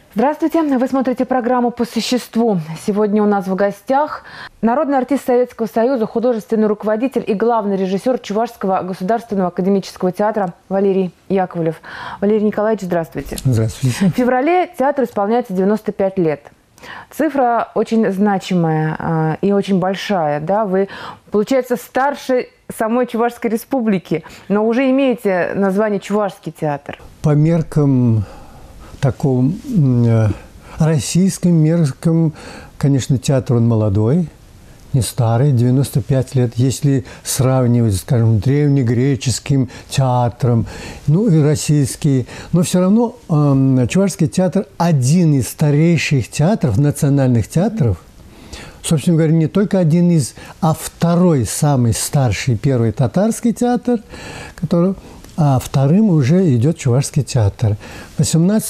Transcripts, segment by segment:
Здравствуйте, вы смотрите программу «По существу». Сегодня у нас в гостях народный артист Советского Союза, художественный руководитель и главный режиссер Чувашского государственного академического театра Валерий Яковлев. Валерий Николаевич, здравствуйте. Здравствуйте. В феврале театру исполняется 95 лет. Цифра очень значимая и очень большая. Да? Вы, получается, старше самой Чувашской республики, но уже имеете название Чувашский театр. По меркам таком российским меркам, конечно, театр он молодой, не старый, 95 лет. Если сравнивать, скажем, древнегреческим театром, ну и российский, но все равно Чувашский театр один из старейших театров, национальных театров. Собственно говоря, не только один из, а второй, самый старший, первый татарский театр, который... А вторым уже идет Чувашский театр. В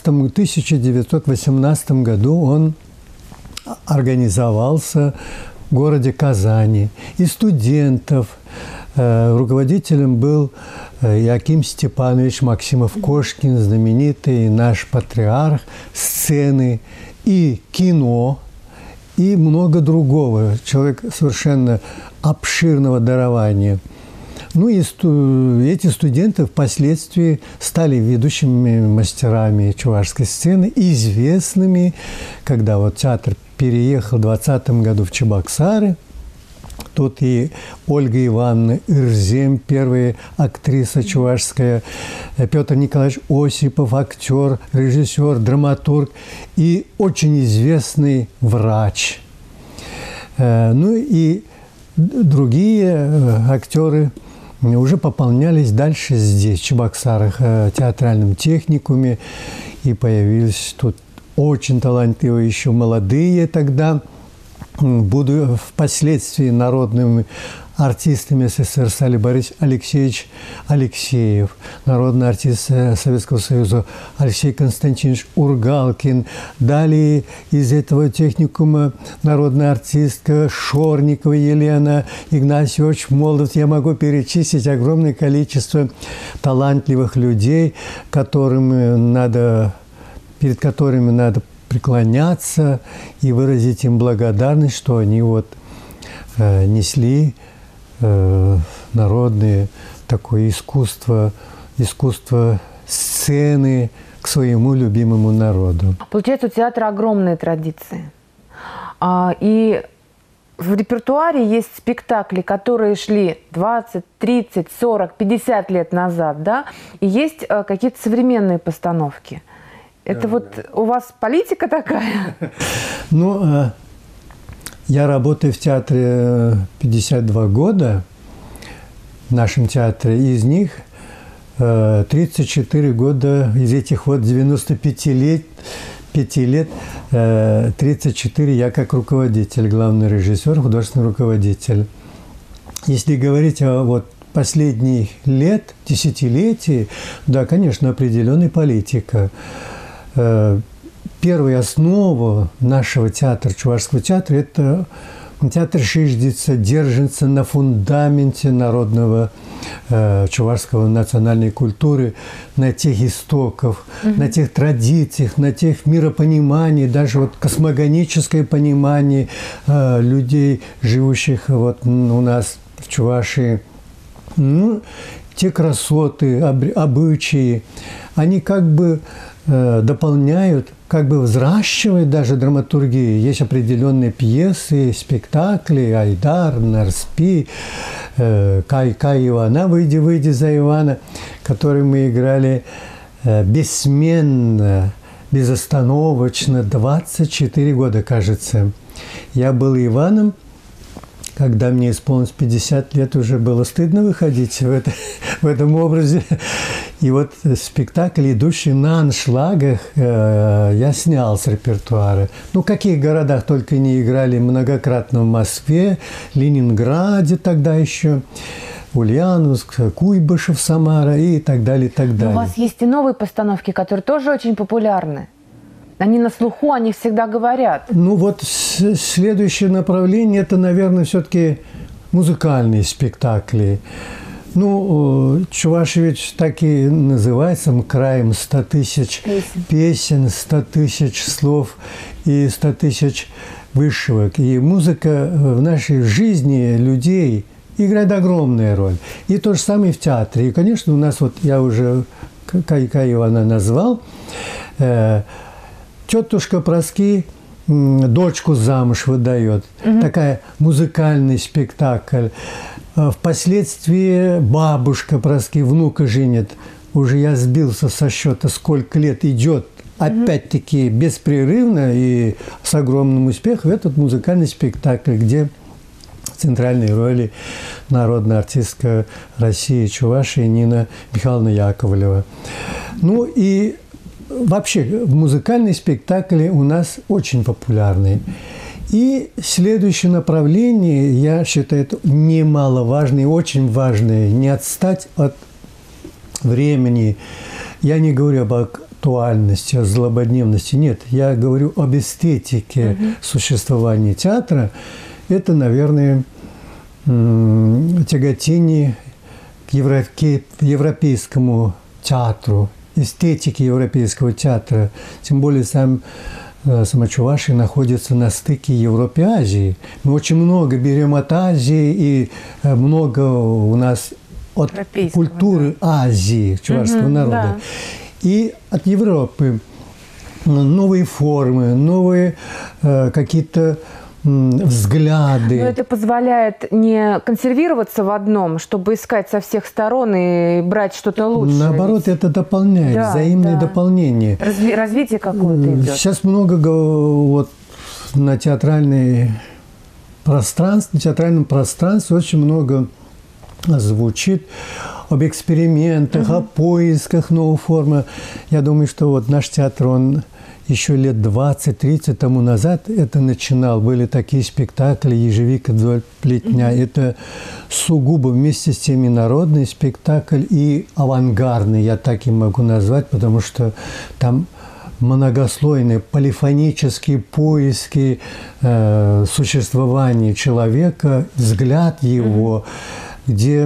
1918 году он организовался в городе Казани. И студентов. Руководителем был Яким Степанович Максимов-Кошкин, знаменитый наш патриарх сцены и кино, и много другого. Человек совершенно обширного дарования. Ну и эти студенты впоследствии стали ведущими мастерами чувашской сцены, известными, когда вот театр переехал в 2020 году в Чебоксары. Тут и Ольга Ивановна Ирзем, первая актриса чувашская, Петр Николаевич Осипов, актер, режиссер, драматург и очень известный врач. Ну и другие актеры уже пополнялись дальше здесь, в Чебоксарах, театральном техникуме. И появились тут очень талантливые, еще молодые тогда, буду впоследствии народными артистами СССР стали Борис Алексеевич Алексеев, народный артист Советского Союза Алексей Константинович Ургалкин. Далее из этого техникума народная артистка Шорникова Елена, Игнатий Ильич Молдов. Я могу перечислить огромное количество талантливых людей, перед которыми надо преклоняться и выразить им благодарность, что они несли народное такое искусство сцены к своему любимому народу. Получается, у театра огромные традиции. И в репертуаре есть спектакли, которые шли 20, 30, 40, 50 лет назад, да? И есть какие-то современные постановки. Это у вас политика такая? Ну, я работаю в театре 52 года, в нашем театре. Из них 34 года, из этих 95 лет, 34 я как руководитель, главный режиссер, художественный руководитель. Если говорить о последних лет, десятилетий, да, конечно, определенная политика. Первая основа нашего театра, Чувашского театра, это театр держится на фундаменте народного чувашского национальной культуры, на тех истоках, на тех традициях, на тех миропониманиях, даже космогоническое понимание людей, живущих у нас в Чувашии. Ну, те красоты, обычаи, они дополняют, взращивают даже драматургию. Есть определенные пьесы, спектакли, Айдар, Нарспи, Кай Ивана, выйди за Ивана, которые мы играли бессменно, безостановочно, 24 года, кажется. Я был Иваном. Когда мне исполнилось 50 лет, уже было стыдно выходить в этом образе. И спектакль, идущий на аншлагах, я снял с репертуара. Ну, в каких городах только не играли, многократно в Москве, Ленинграде тогда еще, Ульяновск, Куйбышев, Самара и так далее, и так далее. Но у вас есть и новые постановки, которые тоже очень популярны. Они на слуху, они всегда говорят. Ну следующее направление – это, наверное, все-таки музыкальные спектакли. Ну, Чувашия ведь так и называется краем 100 тысяч песен, 100 тысяч слов и 100 тысяч вышивок. И музыка в нашей жизни людей играет огромную роль. И то же самое в театре. И, конечно, у нас, вот я уже Ивана назвал, тетушка Проски дочку замуж выдает. Такая музыкальный спектакль. Впоследствии бабушка Проски внука женит. Уже я сбился со счета, сколько лет идет. Опять-таки беспрерывно и с огромным успехом этот музыкальный спектакль, где в центральной роли народная артистка России Чувашии Нина Михайловна Яковлева. Ну и вообще музыкальные спектакли у нас очень популярны. И следующее направление, я считаю, это немаловажное и очень важное, не отстать от времени. Я не говорю об актуальности, о злободневности, нет, я говорю об эстетике существования театра. Это, наверное, тяготение к европейскому театру, эстетике европейского театра. Тем более сама Чувашия находится на стыке Европы и Азии. Мы очень много берем от Азии, и много у нас от культуры Азии, чувашского народа. Да. И от Европы новые формы, новые какие-то взгляды. Но это позволяет не консервироваться в одном, чтобы искать со всех сторон и брать что-то лучшее. Наоборот, это дополняет, да, взаимное дополнение. Развитие какое-то идет. Сейчас много вот на театральном пространстве очень много звучит об экспериментах, о поисках новой формы. Я думаю, что вот наш театр, он еще лет 20-30 тому назад это начинал. Были такие спектакли «Ежевика вдоль плетня». Это сугубо вместе с теми народный спектакль и авангардный, я так и могу назвать, потому что там многослойные полифонические поиски существования человека, взгляд его, где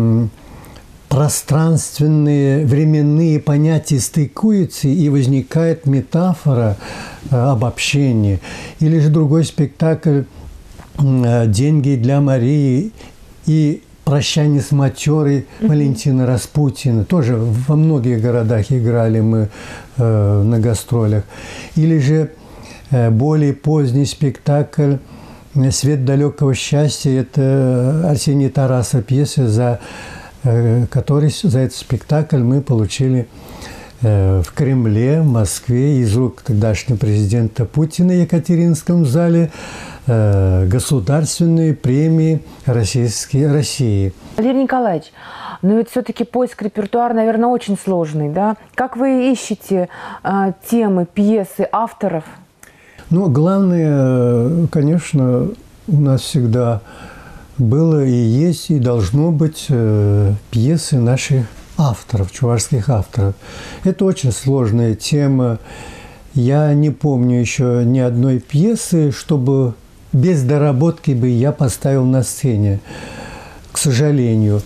пространственные, временные понятия стыкуются, и возникает метафора обобщения. Или же другой спектакль «Деньги для Марии» и «Прощание с матерой» Валентина Распутина. Тоже во многих городах играли мы на гастролях. Или же более поздний спектакль «Свет далекого счастья». Это Арсений Тарасов, пьеса, который за этот спектакль мы получили в Кремле, в Москве, из рук тогдашнего президента Путина в Екатеринском зале государственные премии России. Валерий Николаевич, но ведь все-таки поиск репертуара, наверное, очень сложный, да? Как вы ищете темы, пьесы, авторов? Ну, главное, конечно, у нас всегда было и есть, и должно быть пьесы наших авторов, чувашских авторов. Это очень сложная тема. Я не помню еще ни одной пьесы, чтобы без доработки бы я поставил на сцене, к сожалению.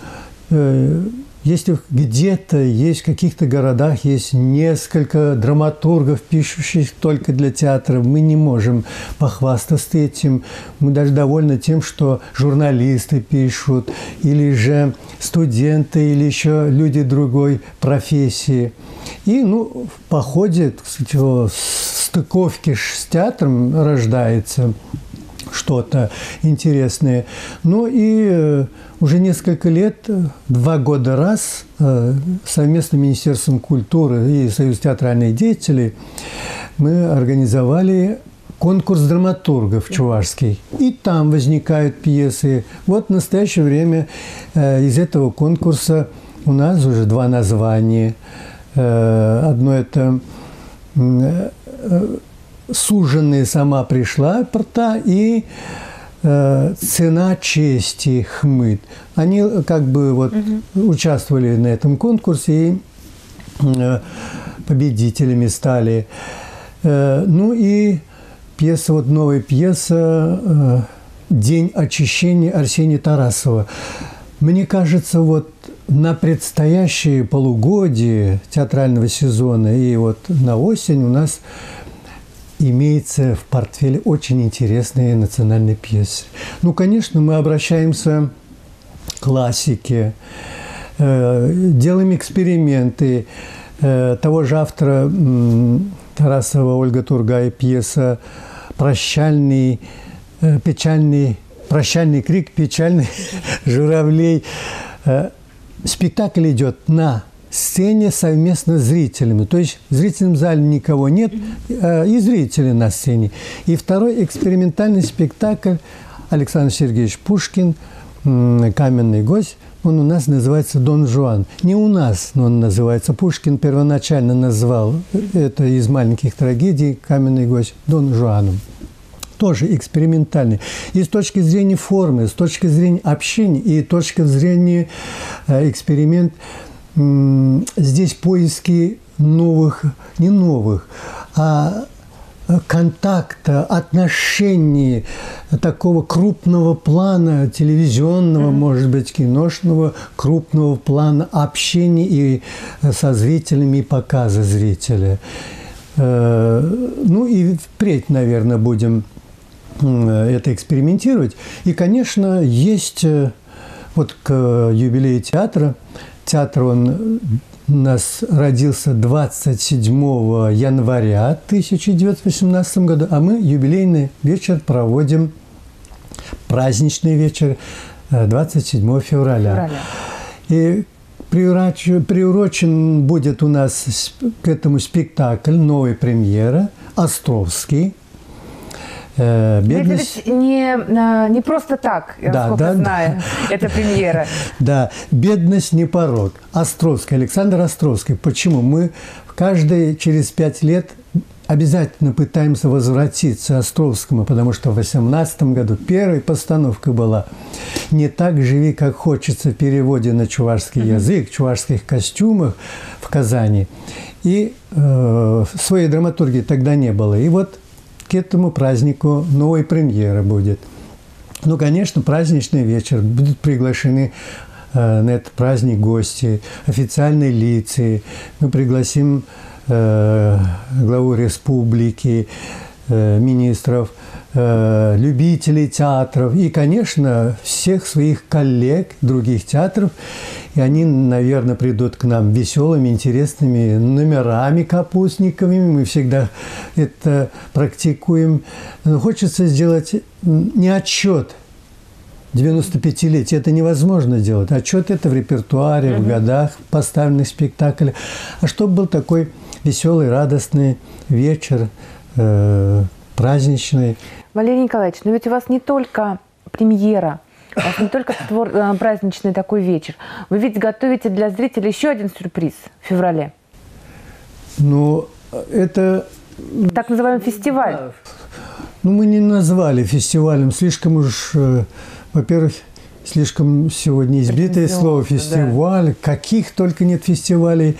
Если где-то есть, в каких-то городах есть несколько драматургов, пишущих только для театра, мы не можем похвастаться этим. Мы даже довольны тем, что журналисты пишут, или же студенты, или еще люди другой профессии. И в ходе, так сказать, стыковки с театром рождается что-то интересное. Ну и уже несколько лет, 2 года раз, совместно с Министерством культуры и Союз театральных деятелей мы организовали конкурс драматургов чувашский. И там возникают пьесы. Вот в настоящее время из этого конкурса у нас уже 2 названия. Одно это «Суженая сама пришла» порта и «Цена чести» Хмыт. Они как бы участвовали на этом конкурсе и победителями стали. Ну и пьеса, новая пьеса «День очищения» Арсения Тарасова. Мне кажется, вот на предстоящие полугодие театрального сезона и вот на осень у нас имеется в портфеле очень интересные национальные пьесы. Ну, конечно, мы обращаемся к классике, делаем эксперименты. Того же автора Тарасова Ольга Тургай пьеса «Прощальный крик печальный журавлей». Спектакль идет на сцене совместно с зрителями. То есть в зрительном зале никого нет, и зрители на сцене. И второй экспериментальный спектакль Александр Сергеевич Пушкин «Каменный гость». Он у нас называется «Дон Жуан». Не у нас, но он называется. Пушкин первоначально назвал это из маленьких трагедий «Каменный гость» Дон Жуаном. Тоже экспериментальный. И с точки зрения формы, с точки зрения общения, и с точки зрения эксперимент, здесь поиски новых, не новых, а контакта, отношений такого крупного плана, телевизионного, может быть, киношного, крупного плана общения и со зрителями, и показа зрителя. Ну и впредь, наверное, будем это экспериментировать. И, конечно, есть вот к юбилею театра. Театр, он у нас родился 27 января 1918 года, а мы юбилейный вечер проводим, праздничный вечер 27 февраля. И приурочен будет у нас к этому спектакль, новая премьера, «Островский». Бедность... Это ведь не просто так, насколько знаю, это премьера. Да, «Бедность не порок». Островский, Александр Островский. Почему? Мы через 5 лет обязательно пытаемся возвратиться к Островскому, потому что в 2018 году первая постановка была «Не так живи, как хочется» в переводе на чувашский язык, в чувашских костюмах в Казани. И своей драматургии тогда не было. И вот к этому празднику новая премьера будет. Ну, конечно, праздничный вечер. Будут приглашены на этот праздник гости, официальные лица. Мы пригласим главу республики, министров, любителей театров и, конечно, всех своих коллег других театров. И они, наверное, придут к нам веселыми, интересными номерами капустниковыми. Мы всегда это практикуем. Но хочется сделать не отчет 95-летия. Это невозможно делать. Отчет это в репертуаре, в годах поставленных спектаклей. А чтобы был такой веселый, радостный вечер, праздничный. Валерий Николаевич, но ведь у вас не только премьера, у вас не только праздничный такой вечер. Вы ведь готовите для зрителей еще один сюрприз в феврале. Ну, это... Так называемый фестиваль. Ну, мы не назвали фестивалем. Слишком уж, во-первых, слишком сегодня избитое слово «фестиваль». Да. Каких только нет фестивалей.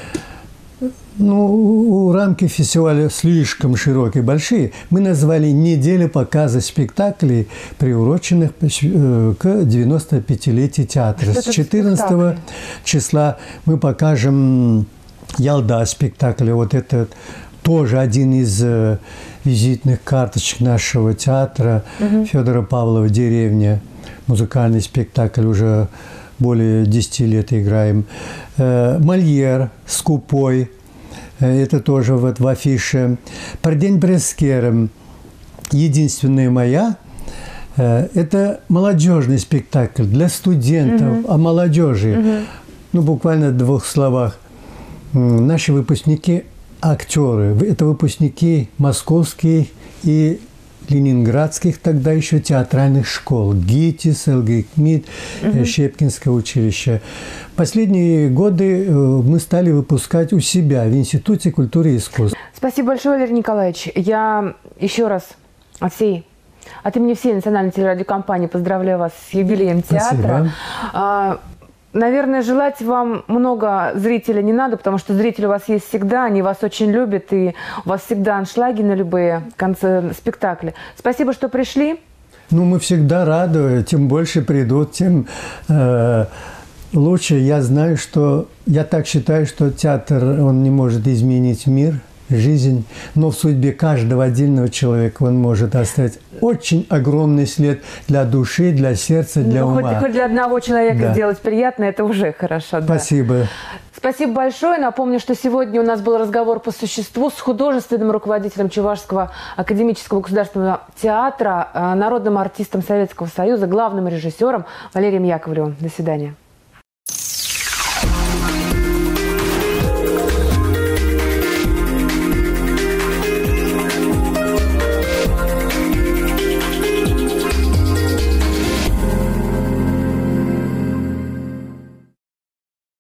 Ну, рамки фестиваля слишком широкие, большие. Мы назвали «Неделя показа спектаклей, приуроченных к 95-летию театра». С 14 числа мы покажем «Ялда» спектакль. Вот это тоже один из визитных карточек нашего театра. Федора Павлова «Деревня». Музыкальный спектакль уже более 10 лет играем. «Мольер» «Скупой». Это тоже вот в афише. «Пардень Брескером» «Единственная моя». Это молодежный спектакль для студентов, о молодежи. Ну, буквально в 2 словах. Наши выпускники – актеры. Это выпускники московских и ленинградских тогда еще театральных школ. ГИТИС, ЛГИКМИД, Щепкинское училище. Последние годы мы стали выпускать у себя в Институте культуры и искусств. Спасибо большое, Валерий Николаевич. Я еще раз от имени всей национальной телерадиокомпании поздравляю вас с юбилеем театра. Спасибо. Наверное, желать вам много зрителей не надо, потому что зрители у вас есть всегда, они вас очень любят, и у вас всегда аншлаги на любые концы спектакля. Спасибо, что пришли. Ну, мы всегда рады, тем больше придут, тем лучше. Я знаю, что, я так считаю, что театр, он не может изменить мир, жизнь, но в судьбе каждого отдельного человека он может оставить очень огромный след для души, для сердца, для ума. Хоть для одного человека сделать приятно, это уже хорошо. Спасибо. Да. Спасибо большое. Напомню, что сегодня у нас был разговор по существу с художественным руководителем Чувашского академического государственного театра, народным артистом Советского Союза, главным режиссером Валерием Яковлевым. До свидания.